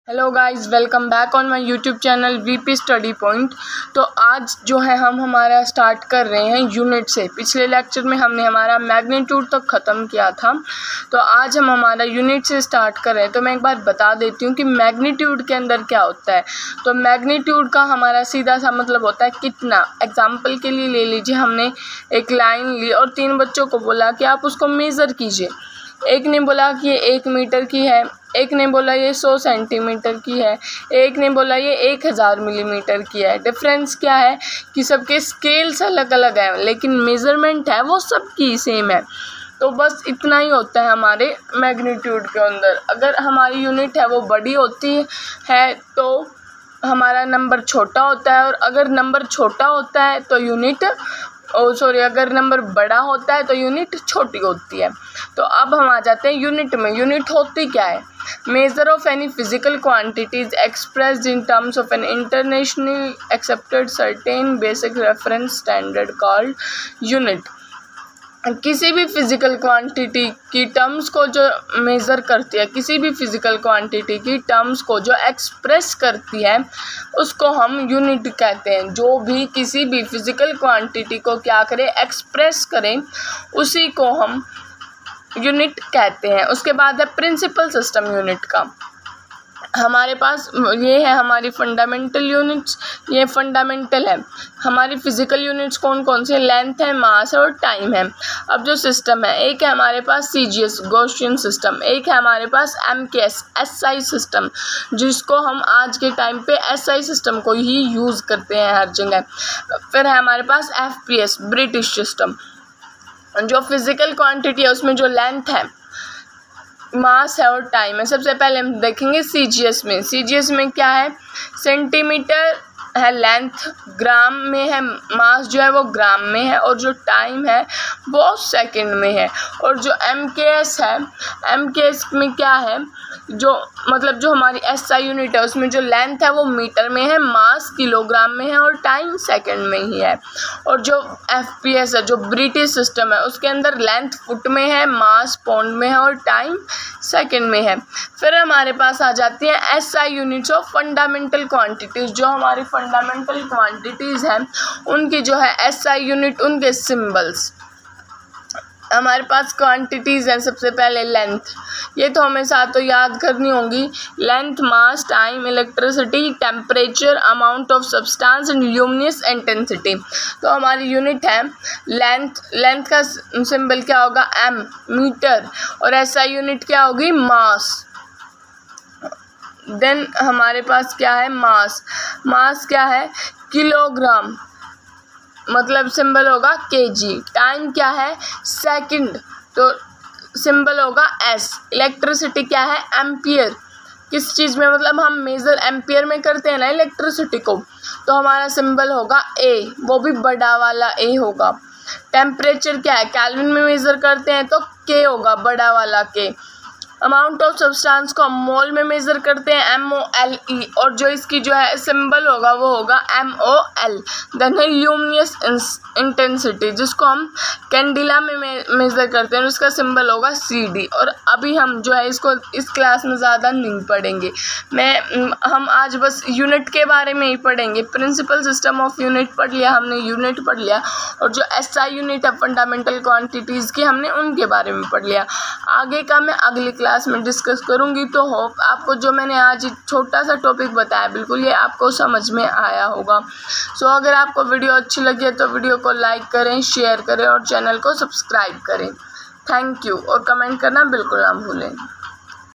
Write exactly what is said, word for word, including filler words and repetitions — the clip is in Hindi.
Hello guys, welcome back on my YouTube channel VP study point. तो आज जो है हम हमारा स्टार्ट कर रहे हैं यूनिट से। पिछले लेक्चर में हमने हमारा मैग्नीट्यूड तक ख़त्म किया था, तो आज हम हमारा यूनिट से स्टार्ट कर रहे हैं। तो मैं एक बार बता देती हूँ कि मैग्नीट्यूड के अंदर क्या होता है। तो मैग्नीट्यूड का हमारा सीधा सा मतलब होता है कितना। एग्जाम्पल के लिए ले लीजिए, हमने एक लाइन ली और तीन बच्चों को बोला कि आप उसको मेज़र कीजिए। एक ने बोला कि ये एक मीटर की है, एक ने बोला ये सौ सेंटीमीटर की है, एक ने बोला ये एक हज़ार मिलीमीटर की है। डिफरेंस क्या है कि सबके स्केल्स अलग अलग हैं, लेकिन मेज़रमेंट है वो सबकी सेम है। तो बस इतना ही होता है हमारे मैग्नीट्यूड के अंदर। अगर हमारी यूनिट है वो बड़ी होती है तो हमारा नंबर छोटा होता है, और अगर नंबर छोटा होता है तो यूनिट ओ सॉरी अगर नंबर बड़ा होता है तो यूनिट छोटी होती है। तो अब हम आ जाते हैं यूनिट में। यूनिट होती क्या है? Measure of any physical quantities expressed in terms of an internationally accepted certain basic reference standard called unit. किसी भी फिजिकल क्वांटिटी की टर्म्स को जो मेज़र करती है, किसी भी फिजिकल क्वांटिटी की टर्म्स को जो एक्सप्रेस करती है, उसको हम यूनिट कहते हैं। जो भी किसी भी फिजिकल क्वांटिटी को क्या करे, एक्सप्रेस करें, उसी को हम यूनिट कहते हैं। उसके बाद है प्रिंसिपल सिस्टम यूनिट का। हमारे पास ये है हमारी फंडामेंटल यूनिट्स, ये फंडामेंटल है। हमारी फिजिकल यूनिट्स कौन कौन से? लेंथ है, मास है और टाइम है। अब जो सिस्टम है, एक है हमारे पास C G S Gaussian system, एक है हमारे पास M K S S I system, जिसको हम आज के टाइम पे एस आई सिस्टम को ही यूज़ करते हैं हर जगह। फिर है हमारे पास F P S British system. जो फिजिकल क्वांटिटी है उसमें जो लेंथ है, मास है और टाइम है। सबसे पहले हम देखेंगे सी जी एस में। सी जी एस में क्या है? सेंटीमीटर है लेंथ, ग्राम में है, मास जो है वो ग्राम में है, और जो टाइम है वो सेकंड में है। और जो एम के एस है, एम के एस में क्या है? जो मतलब जो हमारी एस आई यूनिट है उसमें जो लेंथ है वो मीटर में है, मास किलोग्राम में है और टाइम सेकंड में ही है। और जो एफ पी एस है, जो ब्रिटिश सिस्टम है, उसके अंदर लेंथ फुट में है, मास पाउंड में है और टाइम सेकंड में है। फिर हमारे पास आ जाती है S I units of fundamental quantities. जो हमारी फंडामेंटल क्वांटिटीज़ हैं उनकी जो है एस आई यूनिट, उनके सिंबल्स। हमारे पास क्वांटिटीज़ हैं। सबसे पहले लेंथ, ये तो हमेशा तो याद करनी होगी। Length, mass, time, electricity, temperature, amount of substance and luminous intensity. तो हमारी यूनिट है लेंथ। लेंथ का सिंबल क्या होगा? M, metre. और एसआई यूनिट क्या होगी? मास। देन हमारे पास क्या है? मास। मास क्या है? किलोग्राम, मतलब सिंबल होगा केजी। टाइम क्या है? सेकंड, तो सिंबल होगा एस। इलेक्ट्रिसिटी क्या है? एम्पियर। किस चीज़ में? मतलब हम मेज़र एम्पियर में करते हैं ना इलेक्ट्रिसिटी को, तो हमारा सिंबल होगा ए, वो भी बड़ा वाला ए होगा। टेम्परेचर क्या है? केल्विन में मेज़र करते हैं तो के होगा, बड़ा वाला के। अमाउंट ऑफ सब्सटेंस को हम मोल में मेज़र करते हैं, एम ओ एल ई, और जो इसकी जो है सिंबल होगा वो होगा एम ओ एल। देन है ल्यूमिनस इंटेंसिटी, जिसको हम कैंडिला में मेज़र करते हैं, उसका सिंबल होगा सी डी। और अभी हम जो है इसको इस क्लास में ज़्यादा नहीं पढ़ेंगे। मैं हम आज बस यूनिट के बारे में ही पढ़ेंगे। प्रिंसिपल सिस्टम ऑफ यूनिट पढ़ लिया हमने, यूनिट पढ़ लिया, और जो एस आई यूनिट है फंडामेंटल क्वांटिटीज़ की, हमने उनके बारे में पढ़ लिया। आगे का मैं अगली क्लास में डिस्कस करूंगी। तो होप आपको जो मैंने आज छोटा सा टॉपिक बताया बिल्कुल ये आपको समझ में आया होगा। सो so, अगर आपको वीडियो अच्छी लगी है तो वीडियो को लाइक करें, शेयर करें और चैनल को सब्सक्राइब करें। थैंक यू, और कमेंट करना बिल्कुल ना भूलें।